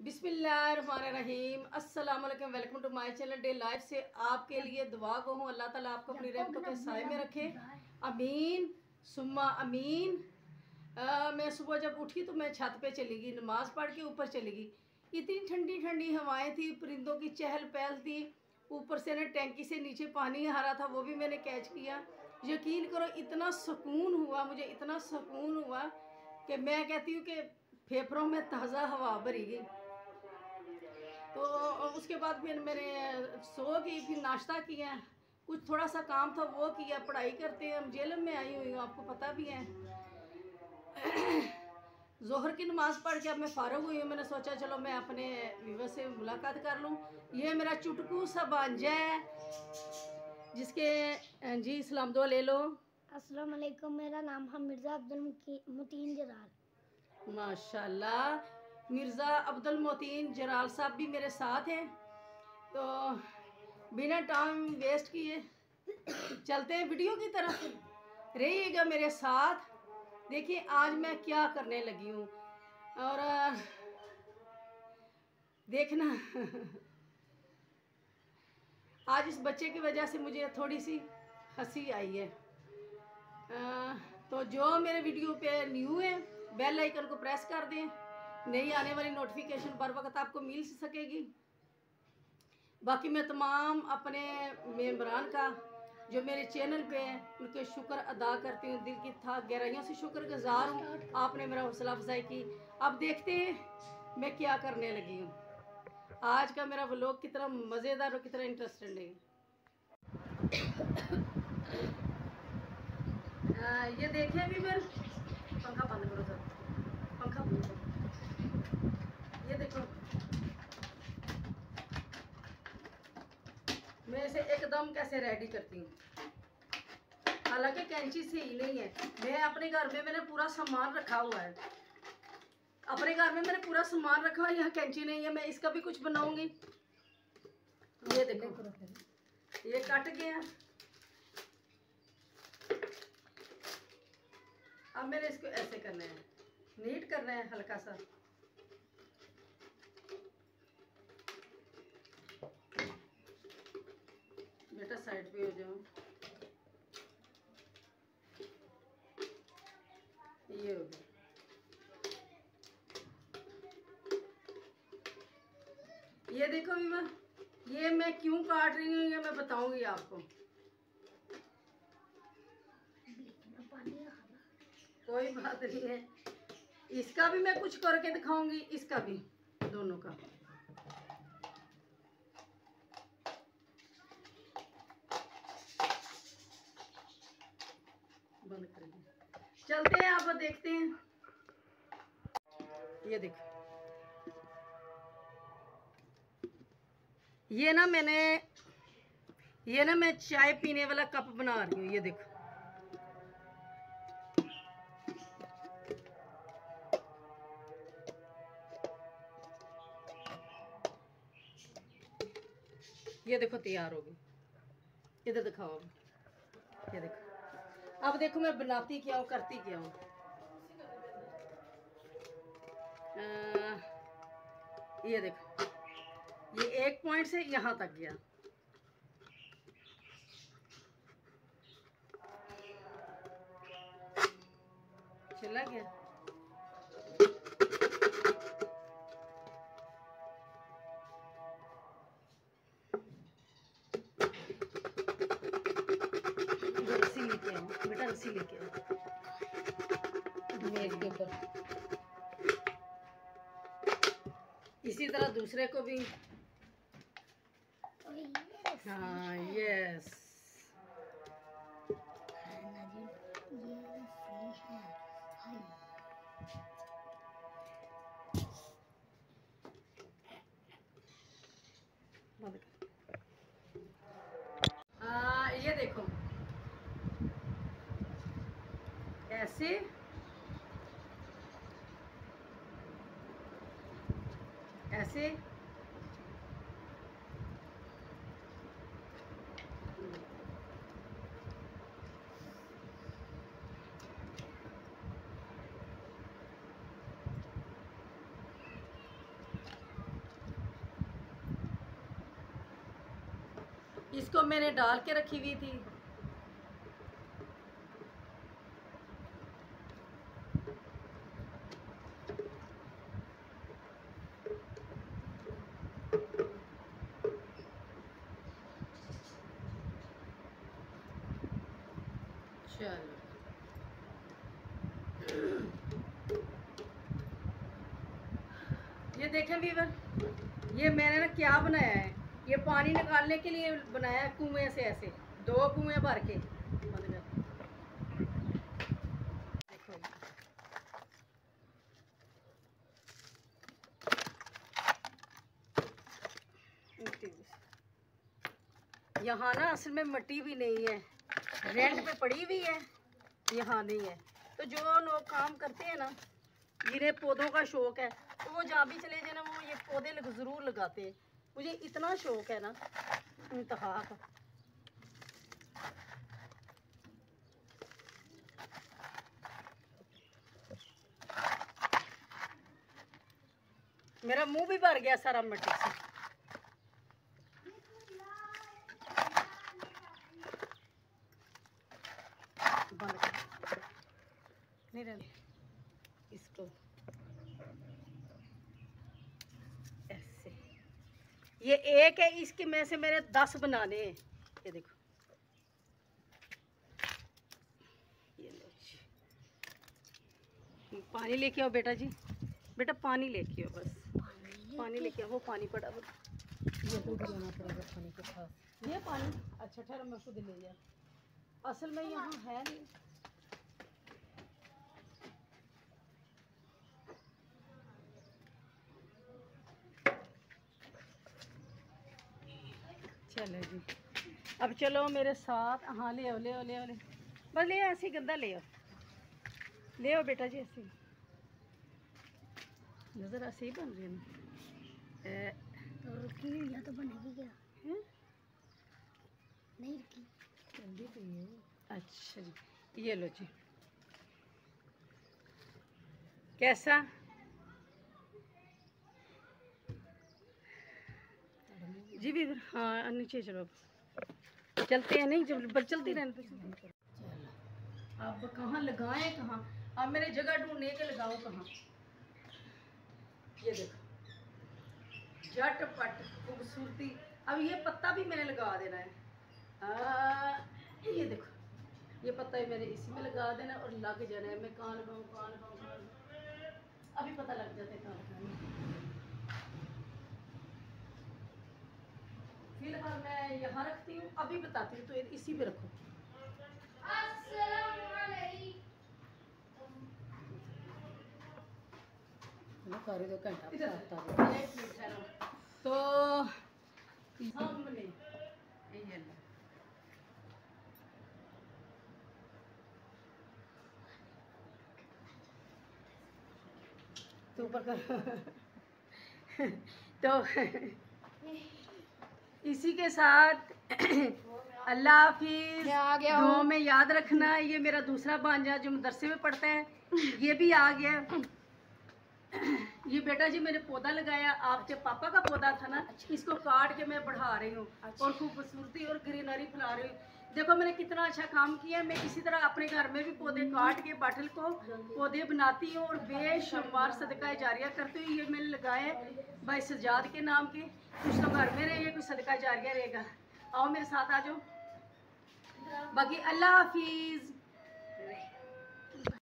बिस्मिल्लाहिर्रहमानिर्रहीम। अस्सलाम वालेकुम। Welcome to my channel day life से। आपके लिए दुआ को हूँ, अल्लाह ताला आपको अपनी रहमतों के साए में रखे। अमीन सुम्मा अमीन। मैं सुबह जब उठी तो मैं छत पे चली गई, नमाज़ पढ़ के ऊपर चली गई। इतनी ठंडी ठंडी हवाएं थी, परिंदों की चहल पहल थी। ऊपर से ना टैंकी से नीचे पानी आ रहा था, वो भी मैंने कैच किया। यकीन करो इतना सुकून हुआ मुझे, इतना सुकून हुआ कि मैं कहती हूँ कि फेफड़ों में ताज़ा हवा भरी गई। तो उसके बाद फिर मैंने सो गई, फिर नाश्ता किया, कुछ थोड़ा सा काम था वो किया। पढ़ाई करते हैं, हम जेल में आई हुई हूँ, आपको पता भी है। जोहर की नमाज़ पढ़ के अब मैं फ़ारिग हुई हूँ। मैंने सोचा चलो मैं अपने व्यूवर से मुलाकात कर लूँ। ये मेरा चुटकू सा भांजा है जिसके जी सलाम दुआ ले लो। अस्सलाम वालेकुम, मेरा नाम है मिर्ज़ा अब्दुल मोतीन जलाल। माशाल्लाह, मिर्ज़ा अब्दुल मोतीन जलाल साहब भी मेरे साथ हैं। तो बिना टाइम वेस्ट किए चलते हैं वीडियो की तरफ, रहिएगा मेरे साथ। देखिए आज मैं क्या करने लगी हूँ और देखना। आज इस बच्चे की वजह से मुझे थोड़ी सी हंसी आई है। तो जो मेरे वीडियो पे न्यू है बेल आइकन को प्रेस कर दें, नई आने वाली नोटिफिकेशन बर वक्त आपको मिल सकेगी। बाकी मैं तमाम अपने मेंबरान का जो मेरे चैनल पे हैं उनके शुक्र अदा करती हूँ, दिल की था गहराइयों से शुक्रगुजार हूँ। आपने मेरा हौसला अफजाई की। अब देखते हैं मैं क्या करने लगी हूँ। आज का मेरा व्लॉग कितना मज़ेदार और कितना इंटरेस्टिंग है। ये देखें अभी फिर पंखा बंद करो सर, पंखा बंद करो। ये देखो मैं इसे एकदम कैसे रेडी करती हूँ। हालांकि कैंची से ही नहीं है, मैं अपने घर में मैंने पूरा सामान रखा हुआ है। अपने घर में मैंने पूरा सामान रखा है, यहाँ कैंची नहीं है। मैं इसका भी कुछ बनाऊंगी। ये देखो ये कट गया। अब मैंने इसको ऐसे करना है, नीट करना है हल्का सा। बेटा साइड पे हो जाओ। ये हो गया। ये देखो बीमा, ये मैं क्यों काट रही हूँ ये मैं बताऊंगी आपको। कोई बात नहीं है, इसका भी मैं कुछ करके दिखाऊंगी, इसका भी, दोनों का। बंद कर दिया। चलते हैं, आप देखते हैं। ये देखो, ये ना मैं चाय पीने वाला कप बना रही हूँ। ये देखो ये देखो तैयार हो गई। इधर दिखाओ। ये देखो, अब देखो मैं बनाती क्या हूँ, करती क्या हूँ। ये देखो, ये एक पॉइंट से यहाँ तक गया। चला गया। रस्सी लेके आओ बेटा, रस्सी लेके आओ मेज के ऊपर। इसी तरह दूसरे को भी। हाँ यस। ये देखो ऐसे ऐसे इसको मैंने डाल के रखी हुई थी। चलो ये देखें वीवर, ये मैंने ना क्या बनाया है, ये पानी निकालने के लिए बनाया है कुएं से, ऐसे 2 कुएं भर के। यहाँ ना असल में मिट्टी भी नहीं है, रेंट पे पड़ी हुई है, यहाँ नहीं है। तो जो लोग काम करते हैं ना, जिन्हें पौधों का शौक है, तो वो जहाँ भी चले जाए ना, वो ये पौधे ज़रूर लगाते हैं। मुझे इतना शौक है ना इंतहा का। मेरा मुंह भी भर गया सारा मिट्टी से। बंद कर, नहीं रहने इसको ऐसे। ये एक है, इसके में से मेरे 10 बनाने हैं। ये देखो, ये लो जी। पानी लेके आओ बेटा जी, बेटा पानी लेके आओ, बस पानी लेके आओ। वो पानी पड़ा वो, ये दूध लेना पड़ेगा पानी के साथ। ये पानी अच्छा ठहरो, मैं खुद ले गया, असल में यहाँ है नहीं। चलो जी, अब चलो मेरे साथ। हाँ ले आओ, ले आओ, ले आओ, ले बस ले आओ, ऐसे गंदा ले आओ, ले आओ बेटा जी। ऐसे नज़र ऐसे ही बन रही है ना। तो रुकी या तो बनेगी क्या? है? नहीं रुकी, जल्दी तो ये। अच्छा जी, ये लो जी। कैसा? जी भी हाँ, नीचे चलो, चलते हैं नहीं, जब चलती रहने तो। चलो अब कहाँ लगाएं, कहाँ अब मेरे जगह ढूंढने के लगाओ कहाँ। ये देखो झटपट खूबसूरती। अब ये पत्ता भी मैंने लगा देना है। ये देखो, ये पत्ता भी मैंने इसी में लगा देना और लग जाना है। मैं कहाँ लगाऊँ, कहाँ लगाऊँ, कहाँ लगाऊँ, अभी पता लग जाता है कहाँ लगाना। फिलहाल मैं यहाँ रखती हूँ, अभी बताती हूँ। तो इसी में रखो। तो सामने ये लो। तो ऊपर कर। तो इसी के साथ अल्लाह हाफिज़। दुआ में याद रखना। ये मेरा दूसरा भांजा जो मदरसे में पढ़ता है, ये भी आ गया। ये बेटा जी मैंने पौधा लगाया, आपके पापा का पौधा था ना, इसको काट के मैं बढ़ा रही हूँ और खूबसूरती और ग्रीनरी फैला रही हूँ। देखो मैंने कितना अच्छा काम किया। मैं इसी तरह अपने घर में भी पौधे काट के बाटल को पौधे बनाती हूँ और बेशुमार सदका जारिया करती हूँ। ये मैंने लगाए भाई सजाद के नाम के, कुछ तो घर में रहिए, कुछ सदका जारिया रहेगा। आओ मेरे साथ आ जाओ। बाकी अल्लाह हाफिज़।